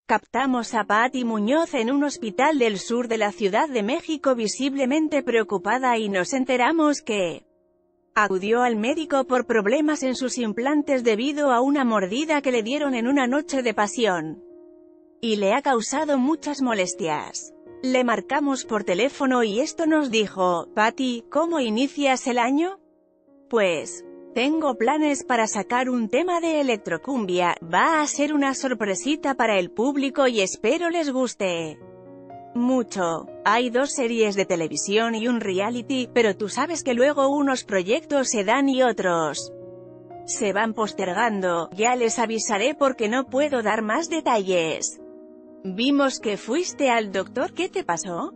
Captamos a Patti Muñoz en un hospital del sur de la Ciudad de México visiblemente preocupada y nos enteramos que acudió al médico por problemas en sus implantes debido a una mordida que le dieron en una noche de pasión. Y le ha causado muchas molestias. Le marcamos por teléfono y esto nos dijo: Patti, ¿cómo inicias el año? Pues tengo planes para sacar un tema de electrocumbia, va a ser una sorpresita para el público y espero les guste mucho. Hay 2 series de televisión y un reality, pero tú sabes que luego unos proyectos se dan y otros se van postergando, ya les avisaré porque no puedo dar más detalles. Vimos que fuiste al doctor, ¿qué te pasó?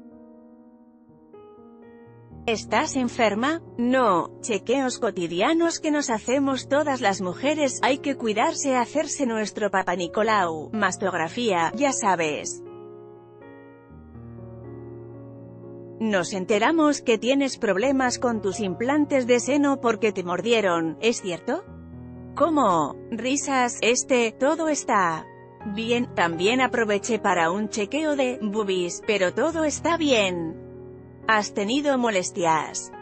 ¿Estás enferma? No, chequeos cotidianos que nos hacemos todas las mujeres, hay que cuidarse, hacerse nuestro Papá Nicolau, mastografía, ya sabes. Nos enteramos que tienes problemas con tus implantes de seno porque te mordieron, ¿es cierto? ¿Cómo? Risas, todo está bien. También aproveché para un chequeo de boobies, pero todo está bien. ¿Has tenido molestias?